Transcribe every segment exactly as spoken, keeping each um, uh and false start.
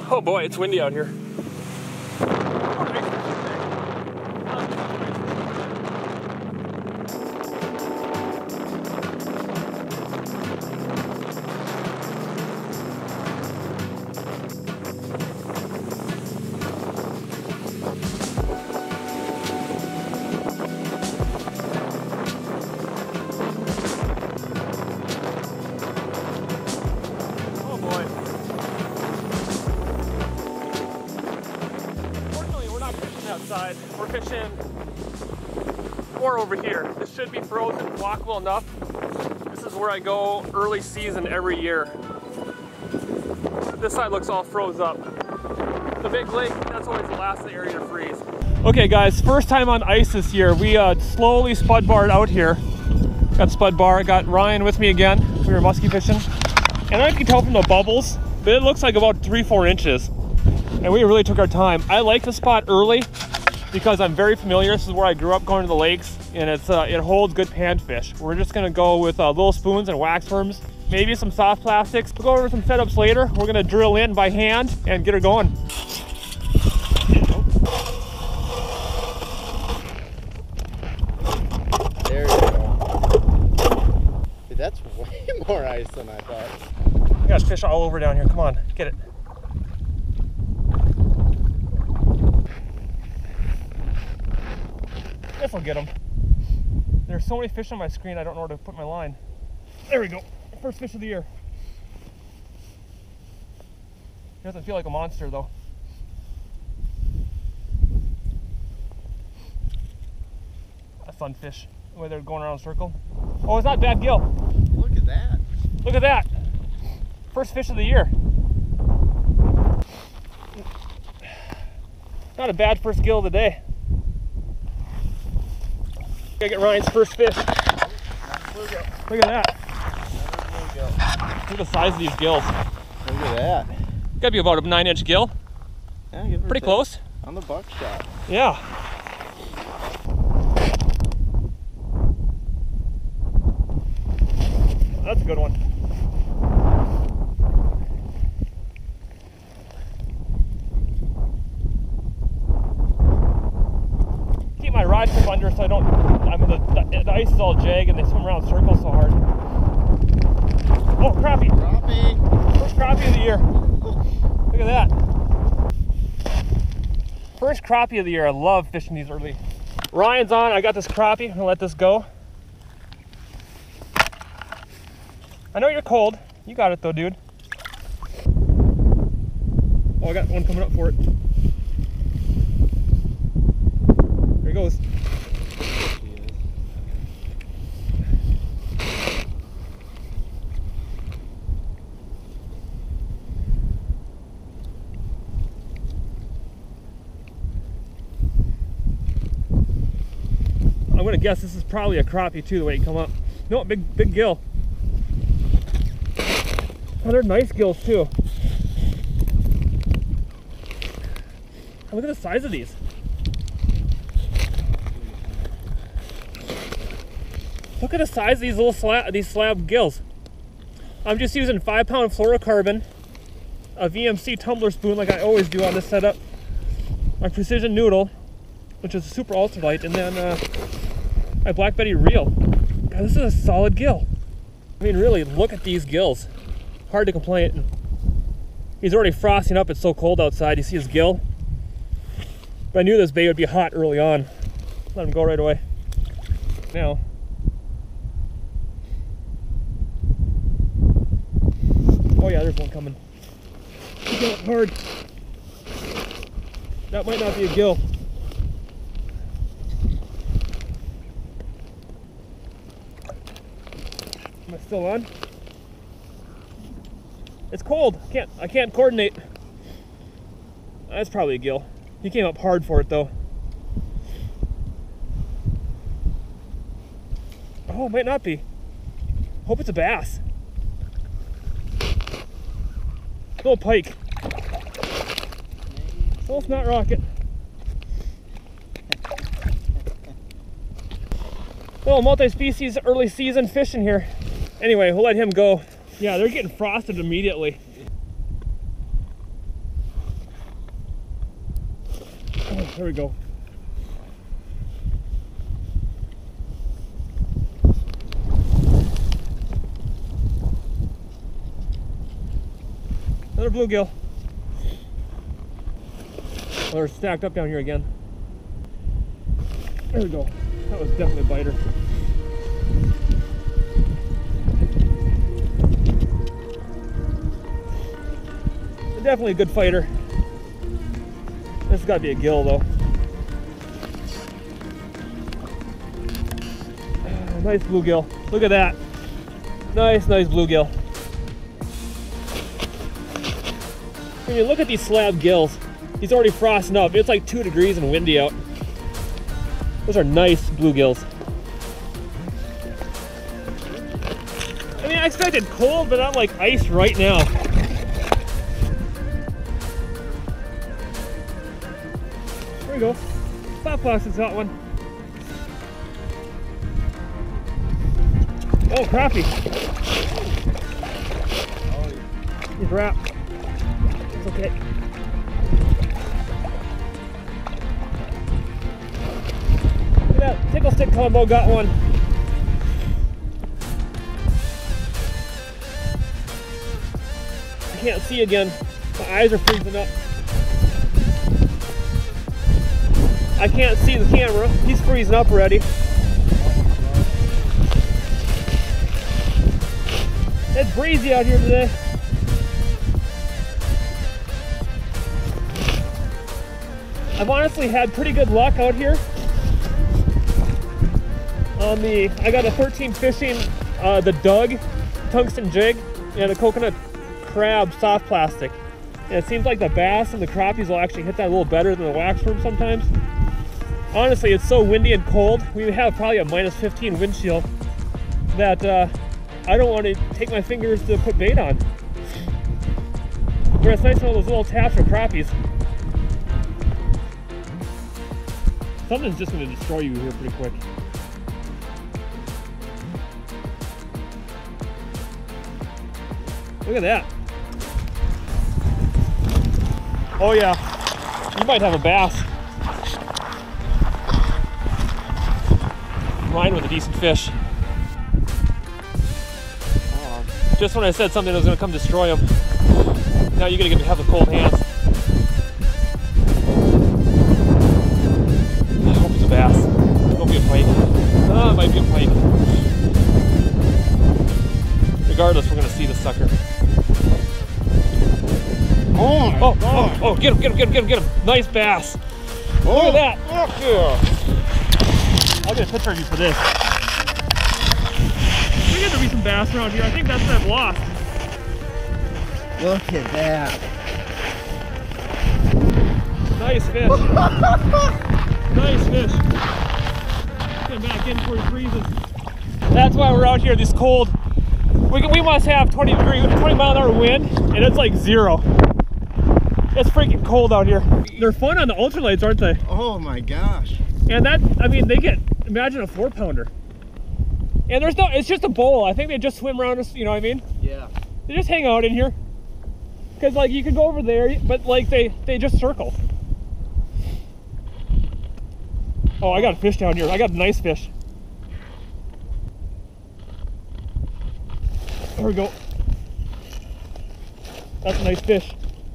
Oh boy, it's windy out here. Outside. We're fishing more over here. This should be frozen, walkable enough. This is where I go early season every year. This side looks all froze up. The big lake, that's always the last area to freeze. Okay guys, first time on ice this year. We uh, slowly spud barred out here. Got spud bar, got Ryan with me again. We were musky fishing. And I don't know if you can tell from the bubbles, but it looks like about three, four inches. And we really took our time. I like the spot early because I'm very familiar. This is where I grew up going to the lakes, and it's uh, it holds good panfish. We're just gonna go with uh, little spoons and wax worms, maybe some soft plastics. We'll go over some setups later. We're gonna drill in by hand and get her going. There you go. Dude, that's way more ice than I thought. We got fish all over down here. Come on, get it. This will get them. There's so many fish on my screen, I don't know where to put my line. There we go. First fish of the year. It doesn't feel like a monster though. A sunfish. The way they're going around in a circle. Oh, it's not bad gill. Look at that. Look at that. First fish of the year. Not a bad first gill of the day. Gotta get Ryan's first fish. Look at that. Look at the size of these gills. Look at that. Gotta be about a nine inch gill. Yeah, give her pretty close. On the buckshot. Yeah. That's a good one. Keep my rod tip under so I don't, I mean the, the, the ice is all jagged and they swim around circles so hard. Oh, crappie. Crappie. First crappie of the year. Look at that. First crappie of the year. I love fishing these early. Ryan's on. I got this crappie. I'm gonna let this go. I know you're cold. You got it though, dude. Oh, I got one coming up for it. There he goes. I'm gonna guess this is probably a crappie too, the way he come up. No, big, big gill. Oh, they're nice gills too. Oh, look at the size of these. Look at the size of these little slab, these slab gills. I'm just using five pound fluorocarbon, a V M C tumbler spoon like I always do on this setup, my precision noodle, which is a super ultralight, and then uh, my Black Betty reel. God, this is a solid gill. I mean, really, look at these gills. Hard to complain. He's already frosting up. It's so cold outside. You see his gill? But I knew this bait would be hot early on. Let him go right away. Now. Oh yeah, there's one coming. He got hard. That might not be a gill. Am I still on? It's cold. Can't I can't coordinate. That's probably a gill. He came up hard for it though. Oh, it might not be. Hope it's a bass. Little pike. Well, it's not rocket. Little multi-species early season fishing here. Anyway, we'll let him go. Yeah, they're getting frosted immediately. There we go. Another bluegill. Oh, they're stacked up down here again. There we go. That was definitely a biter. Definitely a good fighter. This has got to be a gill though. Oh, nice bluegill. Look at that. Nice, nice bluegill. When you look at these slab gills, he's already frosting up. It's like two degrees and windy out. Those are nice bluegills. I mean, I expected cold, but not like ice right now. There we go. Flat plastic's got one. Oh, crappie. He's wrapped. It's okay. Look at that tickle stick combo, got one. I can't see again. My eyes are freezing up. I can't see the camera. He's freezing up already. It's breezy out here today. I've honestly had pretty good luck out here. On the, I got a thirteen fishing, uh, the Doug tungsten jig and a coconut crab soft plastic. And it seems like the bass and the crappies will actually hit that a little better than the waxworm sometimes. Honestly, it's so windy and cold. We have probably a minus fifteen wind chill that uh, I don't want to take my fingers to put bait on. But it's nice to know those little taps for crappies. Something's just going to destroy you here pretty quick. Look at that. Oh yeah, you might have a bass. Mine with a decent fish. Oh, just when I said something was going to come destroy him, now you're going to have the cold hands. I hope it's a bass. Don't be a pike. Oh, it might be a pike. Regardless, we're going to see the sucker. Oh, my oh, God. oh, oh, get him, get him, get him, get him, get him. Nice bass. Oh, look at that. Oh, yeah. I'll get a picture of you for this. There got to be some bass around here. I think that's what I've lost. Look at that. Nice fish. Nice fish. Get back in before he freezes. That's why we're out here this cold. We, we must have twenty degree, twenty mile an hour wind, and it's like zero. It's freaking cold out here. They're fun on the ultralights, aren't they? Oh my gosh. And that, I mean, they get, imagine a four pounder. And there's no, it's just a bowl. I think they just swim around us, you know what I mean? Yeah. They just hang out in here. Cause like you can go over there, but like they, they just circle. Oh, I got a fish down here. I got a nice fish. There we go. That's a nice fish.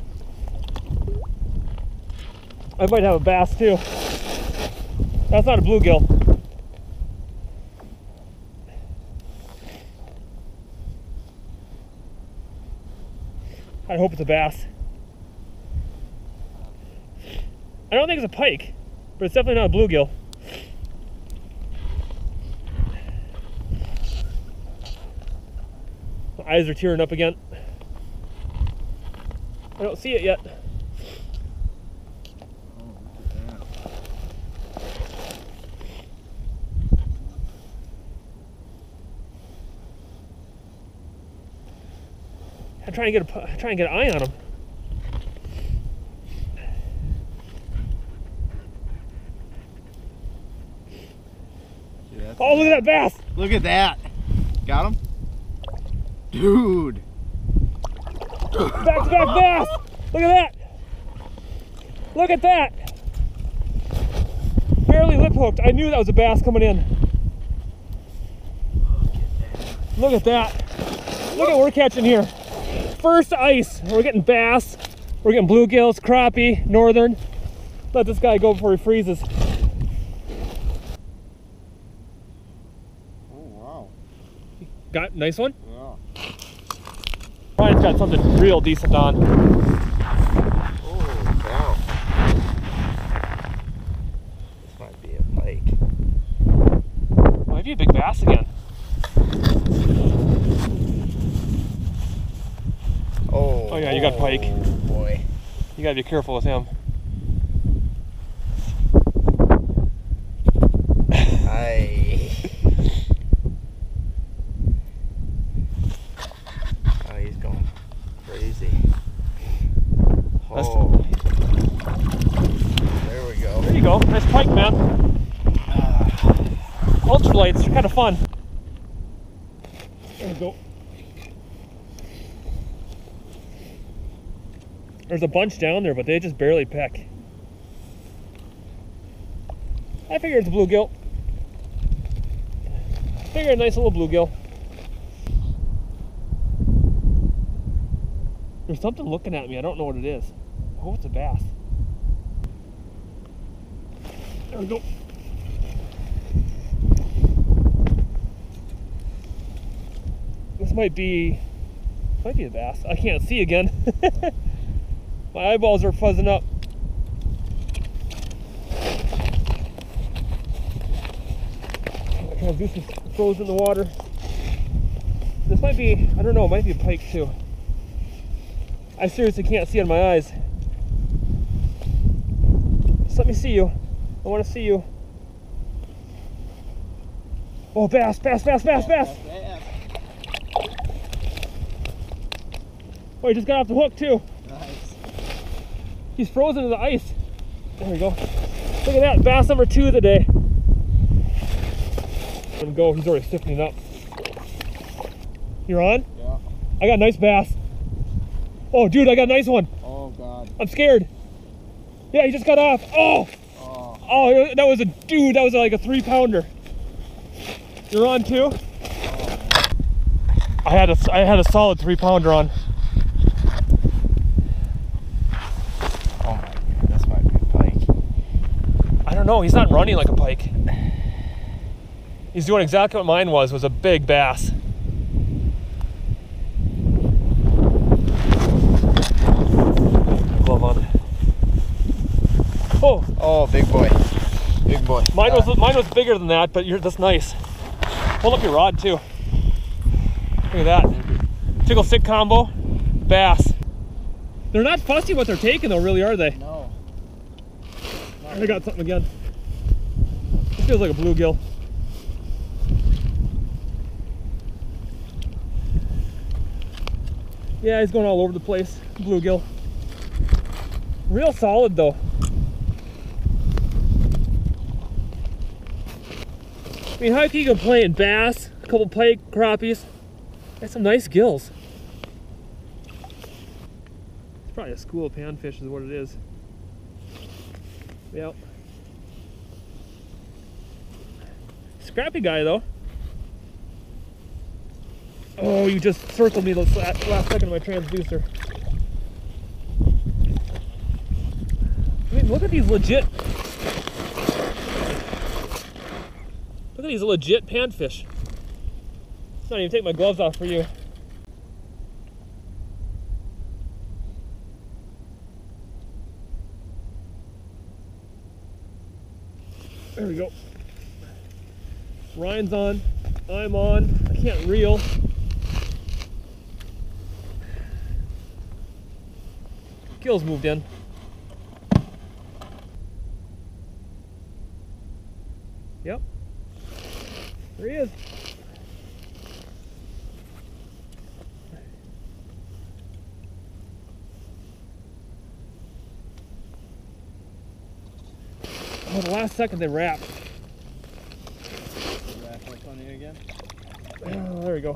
I might have a bass too. That's not a bluegill. I hope it's a bass. I don't think it's a pike, but it's definitely not a bluegill. My eyes are tearing up again. I don't see it yet. I'm trying to get a trying to get an eye on him. Oh, look at that bass! Look at that. Got him? Dude. Back to back bass! Look at that! Look at that! barely lip hooked. I knew that was a bass coming in. Look at that. Look at what we're catching here. First ice. We're getting bass. We're getting bluegills, crappie, northern. Let this guy go before he freezes. Oh, wow. Got nice one? Yeah. Ryan's got something real decent on. Oh, wow. This might be a pike. Might be a big bass again. Oh, Oh yeah, you got pike. Oh boy. You gotta be careful with him. Aye. Oh, he's going crazy. Oh. There we go. There you go. Nice pike, man. Ah. Ultralights are kind of fun. There we go. There's a bunch down there, but they just barely peck. I figured it's a bluegill. I figured a nice little bluegill. There's something looking at me. I don't know what it is. I hope it's a bass. There we go. This might be, might be a bass. I can't see again. My eyeballs are fuzzing up. My transducer's frozen in the water. This might be, I don't know, it might be a pike too. I seriously can't see on my eyes. Just let me see you. I want to see you. Oh, bass, bass, bass, bass, bass. Oh, he just got off the hook too. Nice. He's frozen in the ice. There we go. Look at that, bass number two of the day. Let him go, he's already stiffening up. You're on? Yeah. I got a nice bass. Oh, dude, I got a nice one. Oh, God. I'm scared. Yeah, he just got off. Oh! Oh. Oh, that was a, dude, that was like a three pounder. You're on too? Oh. I had a, I had a solid three pounder on. Oh, my God, this might be a pike. I don't know, he's not running like a pike. He's doing exactly what mine was, was a big bass. Glove on. Oh, Oh, big boy. Big boy. mine Uh, was mine was bigger than that, but you're that's nice. Hold up your rod too. Look at that. Tickle stick combo, bass. They're not fussy what they're taking though, really, are they? No. I got something again. This feels like a bluegill. Yeah, he's going all over the place. Bluegill. Real solid though. I mean, how can you complain? Bass, a couple pike, crappies. That's some nice gills. It's probably a school of panfish is what it is. Yep. Scrappy guy though. Oh, you just circled me the last second of my transducer. I mean, look at these legit. Look at these legit panfish. Let's not even take my gloves off for you. There we go. Ryan's on. I'm on. I can't reel. Gill's moved in. Yep. There he is. Oh, the last second they wrapped. Wrap up on you again? Oh, there we go.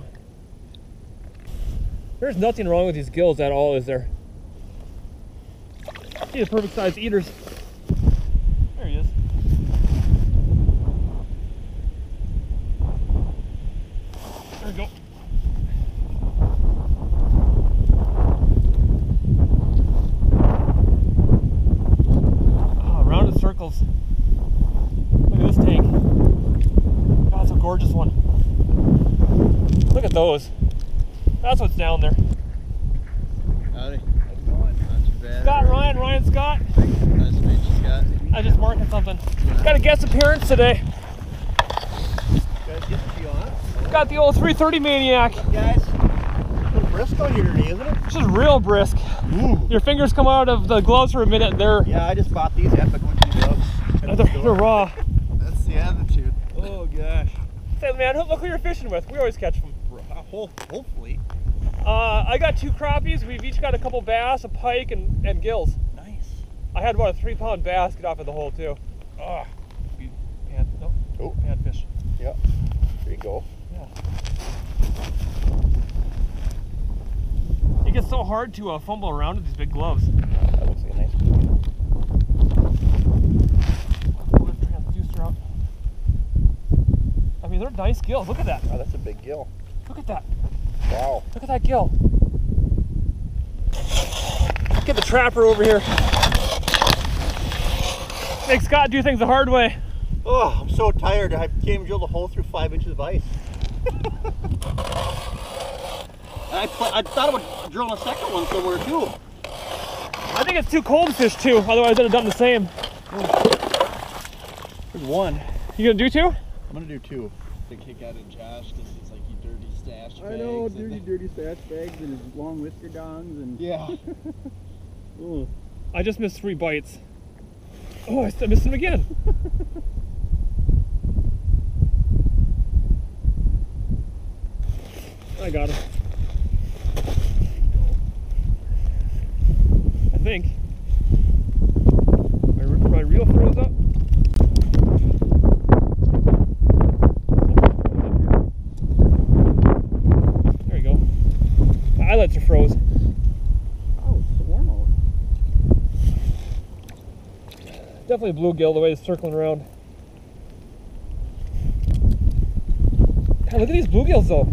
There's nothing wrong with these gills at all, is there? See the perfect size eaters. There he is. those. That's what's down there. Howdy. How's it going? Not too bad. Scott, Ryan, Ryan, Scott. Nice to meet you, Scott. I just marking something. Got a guest appearance today. Guys, get you on. Got the old three thirty Maniac. Guys, a little brisk on here today, isn't it? It's just real brisk. Ooh. Your fingers come out of the gloves for a minute and they're... Yeah, I just bought these epic looking gloves. They're, they're raw. That's the attitude. Oh, gosh. Say, man, look who you're fishing with. We always catch them. Hopefully. Uh, I got two crappies. We've each got a couple bass, a pike, and, and gills. Nice. I had about a three pound bass get off of the hole too. Ah, pan, no, oh, panfish. Yeah. There you go. Yeah. It gets so hard to uh, fumble around with these big gloves. That looks like a nice one. Transducer out. I mean, they're nice gills. Look at that. Oh, that's a big gill. Look at that. Wow. Look at that gill. Get the trapper over here. Make Scott do things the hard way. Oh, I'm so tired. I can't even drill the hole through five inches of ice. I, I thought about drilling a second one somewhere too. I think it's too cold to fish too, otherwise I'd have done the same. There's one. You gonna do two? I'm gonna do two. The kick out of Josh because it's like you dirty stash bags. I know, dirty, dirty stash bags and his long whisker dongs and... Yeah. Ooh. I just missed three bites. Oh, I still missed him again. I got him. I think. My, my reel froze up. There you go. My eyelets are froze. Oh, it's warm out. Definitely a bluegill the way it's circling around. God, look at these bluegills though.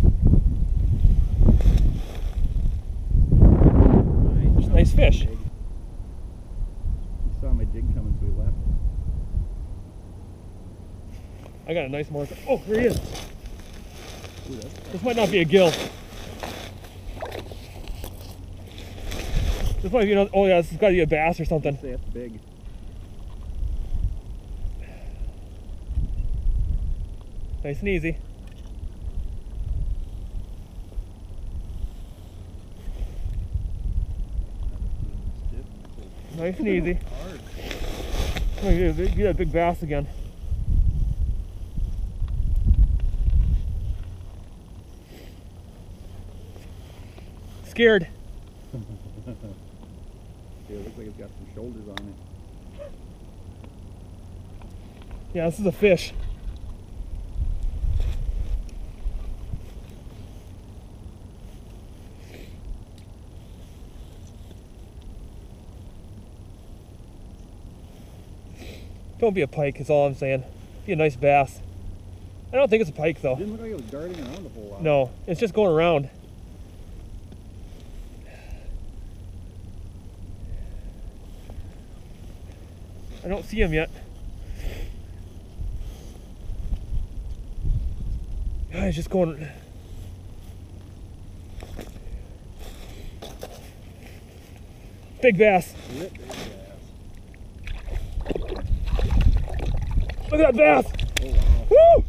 Nice, nice fish. You saw my jig coming, so we left. I got a nice marker. Oh, here he is. Ooh, that's This might not be a gill. This might be, you know, oh yeah, this has got to be a bass or something. Say it's big. Nice and easy. Nice and easy. Oh, you get that big bass again. Scared. Yeah, it looks like it's got some shoulders on it. Yeah, this is a fish. Don't be a pike is all I'm saying. Be a nice bass. I don't think it's a pike though. It didn't look like it was darting around a whole lot. No, it's just going around. I don't see him yet. Ah, he's just going. Big bass. Big bass. Look at that bass. Oh,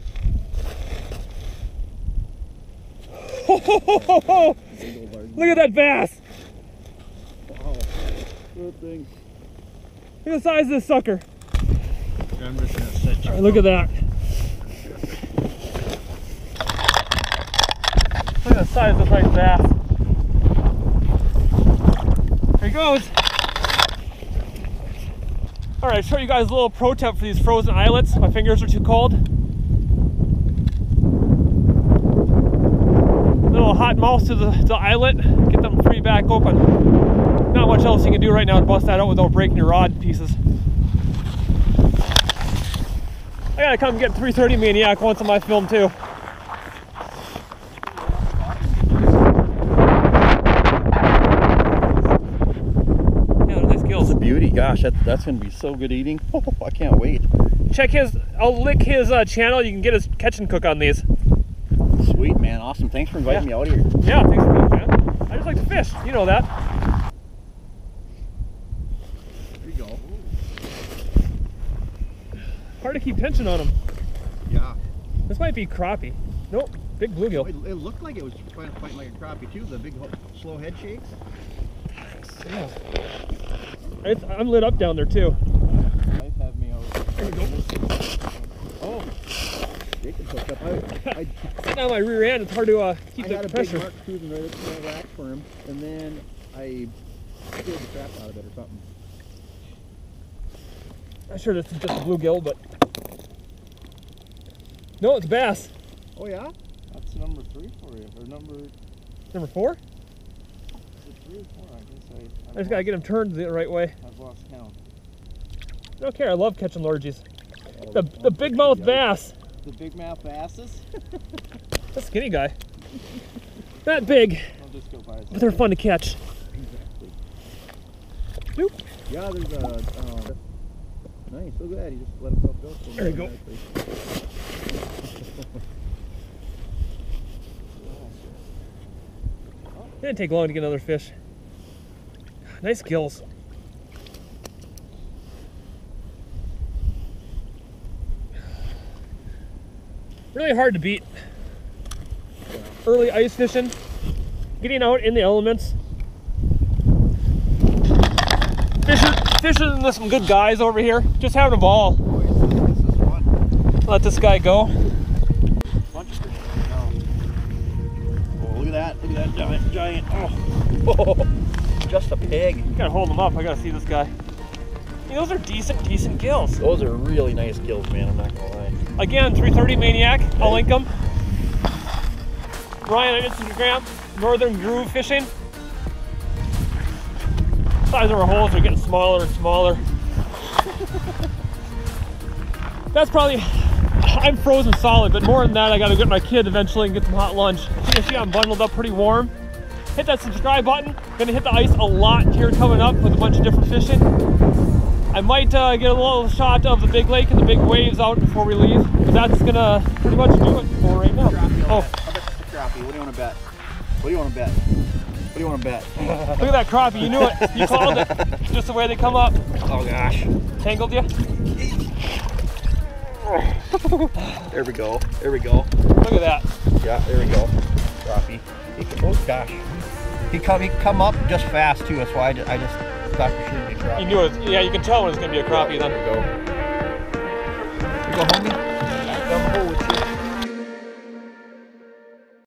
Woo! wow. Look at that bass. Wow. Good thing. Look at the size of this sucker. I'm just gonna set you. All right, look at that. Look at the size of this nice bass. There he goes. All right, show you guys a little pro tip for these frozen eyelets. My fingers are too cold. Little hot mouse to the, the eyelet, get them free back open. Not much else you can do right now to bust that out without breaking your rod pieces. I gotta come get three thirty Maniac once on my film too. It's a beauty. Gosh, that, that's going to be so good eating. Oh, I can't wait. Check his, I'll link his uh, channel. You can get his catch and cook on these. Sweet, man. Awesome. Thanks for inviting Yeah. me out here. Yeah, thanks for coming, man. I just like to fish. You know that. Here you go. Hard to keep tension on them. Yeah. This might be crappie. Nope, big bluegill. It, it looked like it was fighting, fighting like a crappie too. The big slow head shakes. Yeah. It's, I'm lit up down there too. Might have me out. There you go. Oh. Jacob's hooked up. I, I, Sitting on my rear end, it's hard to uh, keep I the had a pressure. big mark cruising right up to my rack for him, and then I scared the crap out of it or something. I'm sure this is just a bluegill, but no, it's bass. Oh yeah? That's number three for you, or number is Number four. it three or four? I guess I. I've I just gotta get him turned the right way. I've lost count. I don't care. I love catching lurgies. Oh, The the big mouth bass. The big mouth basses. The skinny guy. Not big, I'll just go buy but they're fun to catch. Exactly. Boop. Yeah, there's a. Uh, nice. Look at that. He just let himself go. So There you go. Didn't take long to get another fish. Nice gills. Really hard to beat. Early ice fishing, getting out in the elements. Fishing, fishing with some good guys over here. Just having a ball. Oh, this, this is fun. Let this guy go. Bunch of fish right now. Oh, look at that. Look at that giant, giant. Oh, just a pig. Gotta hold him up. I gotta see this guy. Hey, those are decent, decent gills. Those are really nice gills, man. I'm not gonna lie. Again, three thirty Maniac. I'll link them. Ryan on Instagram. Northern Groove Fishing. Size of our holes are getting smaller and smaller. That's probably. I'm frozen solid, but more than that, I gotta get my kid eventually and get some hot lunch. You can see I'm bundled up pretty warm. Hit that subscribe button. Gonna hit the ice a lot here coming up with a bunch of different fishing. I might uh, get a little shot of the big lake and the big waves out before we leave, but that's gonna pretty much do it for right now. Crappie, Oh, I'll bet it's a crappie. What do you want to bet? What do you want to bet? What do you want to bet? look at that crappie. You knew it. You called it. Just the way they come up. Oh gosh. Tangled you? There we go. There we go. Look at that. Yeah, there we go. Crappie. He can, oh gosh. He come he come up just fast too. That's why I just, I just thought for sure it'd be crappie. You knew it. Yeah, you can tell when it's gonna be a crappie then. There we go. There you go, homie.